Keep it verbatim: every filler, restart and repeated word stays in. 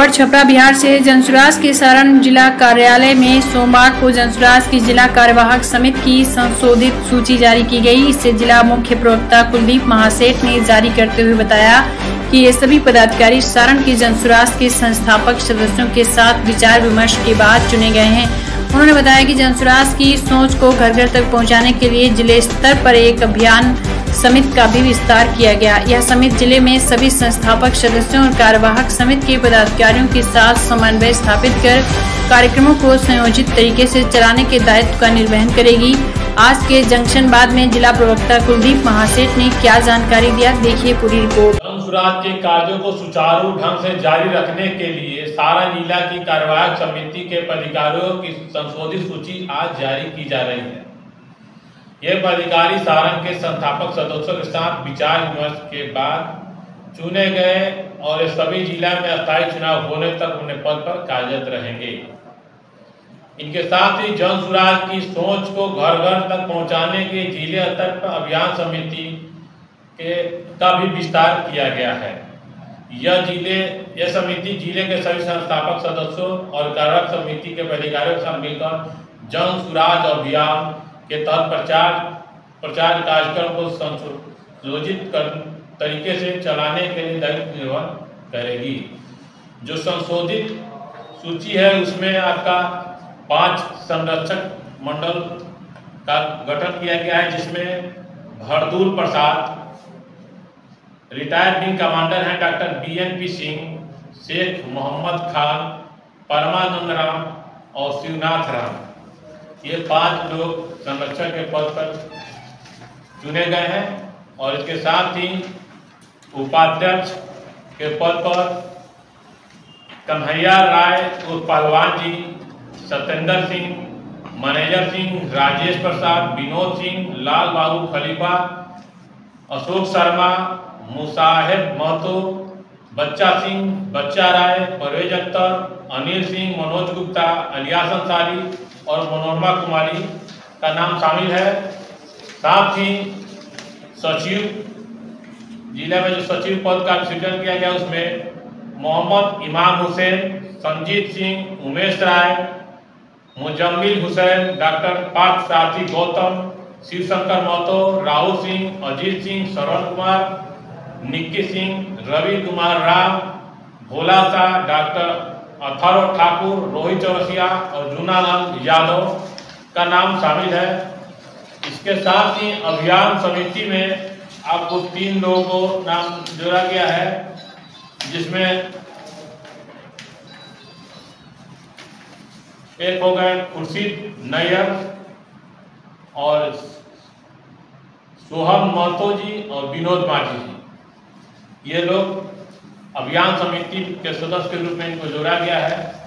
खबर छपरा बिहार से। जनसुराज के सारण जिला कार्यालय में सोमवार को जनसुराज की जिला कार्यवाहक समिति की संशोधित सूची जारी की गई। इसे जिला मुख्य प्रवक्ता कुलदीप महासेठ ने जारी करते हुए बताया कि ये सभी पदाधिकारी सारण के जनसुराज के संस्थापक सदस्यों के साथ विचार विमर्श के बाद चुने गए हैं। उन्होंने बताया कि जनसुराज की सोच को घर घर तक पहुंचाने के लिए जिले स्तर पर एक अभियान समिति का भी विस्तार किया गया। यह समिति जिले में सभी संस्थापक सदस्यों और कार्यवाहक समिति के पदाधिकारियों के साथ समन्वय स्थापित कर कार्यक्रमों को संयोजित तरीके से चलाने के दायित्व का निर्वहन करेगी। आज के जंक्शन बाद में जिला प्रवक्ता कुलदीप महासेठ ने क्या जानकारी दिया, देखिए पूरी रिपोर्ट। जनसुराज के कार्यों को सुचारू ढंग से जारी रखने के लिए सारण जिला की कार्यवाहक समिति के पदाधिकारियों की संशोधित सूची आज जारी की जा रही है। ये पदाधिकारी सारण के संस्थापक सदस्यों के साथ विचार विमर्श के बाद चुने गए और सभी जिला में अस्थायी चुनाव होने तक अपने पद पर कार्यरत रहेंगे। इनके साथ ही जनसुराज की सोच को घर घर तक पहुंचाने के जिले स्तर पर अभियान समिति के का भी विस्तार किया गया है। यह जिले यह समिति जिले के सभी संस्थापक सदस्यों और कार्यवाहक समिति के पदाधिकारियों के साथ मिलकर जनसुराज अभियान के तहत प्रचार प्रचार कार्यक्रम को संयोजित कर तरीके से चलाने के लिए दायित्व निर्वहन करेगी। जो संशोधित सूची है उसमें आपका पांच संरक्षक मंडल का गठन किया गया है, जिसमें Bhardul Prasad, retired wing commander हैं doctor B N P Singh, Sheikh Mohammad Khan, Parmanand Ram और शिवनाथ राम, ये पांच लोग संरक्षक के पद पर चुने गए हैं। और इसके साथ ही उपाध्यक्ष के पद पर कन्हैया राय उर्फ पहलवान जी, सत्येंद्र सिंह, मैनेजर सिंह, राजेश प्रसाद, विनोद सिंह, लाल बाबू खलीफा, अशोक शर्मा, मुसाहिब महतो, बच्चा सिंह, बच्चा राय, परवेज अख्तर, अनिल सिंह, मनोज गुप्ता, अलियास अंसारी और मनोरमा कुमारी का नाम शामिल है। साथ ही सचिव जिले में जो सचिव पद का सृजन किया गया उसमें मोहम्मद इमाम हुसैन, संजीत सिंह, उमेश राय, मुजम्मिल हुसैन, डॉक्टर पार्थ सारथी गौतम, शिवशंकर महतो, राहुल सिंह, अजीत सिंह, श्रवण कुमार, निक्की सिंह, रवि कुमार राम, भोला शाह, डॉक्टर अथर्व ठाकुर, रोहित चौरसिया और जूनालाल यादव का नाम शामिल है। इसके साथ ही अभियान समिति में आपको तीन लोगों को नाम जोड़ा गया है, जिसमें एक हो गए खुर्शीद नैयर और सोहम महतो जी और विनोद माझी जी। ये लोग अभियान समिति के सदस्य के रूप में इनको जोड़ा गया है।